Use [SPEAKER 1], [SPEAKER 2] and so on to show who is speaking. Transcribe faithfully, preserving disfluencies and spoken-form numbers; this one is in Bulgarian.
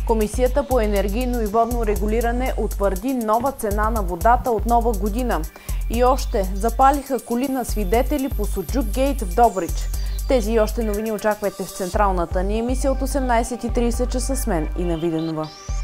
[SPEAKER 1] Комисията по енергийно и водно регулиране утвърди нова цена на водата от нова година. И още запалиха коли на свидетели по Суджук гейт в Добрич. Тези и още новини очаквайте в централната ни емисия от осемнайсет и трийсет часа с мен, Ина Виденова.